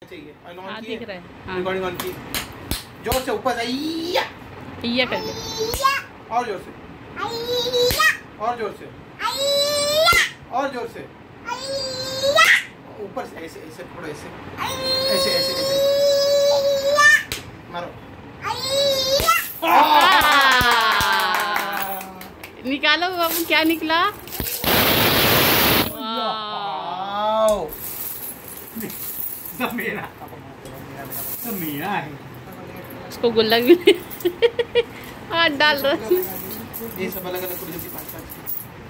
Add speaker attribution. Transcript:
Speaker 1: चाहिए।
Speaker 2: हाँ दिख रहा है। हाँ।
Speaker 1: रिकॉर्डिंग ऑन की। जोर से ऊपर से
Speaker 2: ये करके
Speaker 1: और जोर से और जोर से और जोर से ऊपर से ऐसे ऐसे थोड़ा ऐसे ऐसे ऐसे ऐसे मारो।
Speaker 2: निकालो बाबू, क्या निकला?
Speaker 1: मेरा है
Speaker 2: उसको गुल्लक भी हाथ डाल रहा है।
Speaker 1: ये सब अलग अलग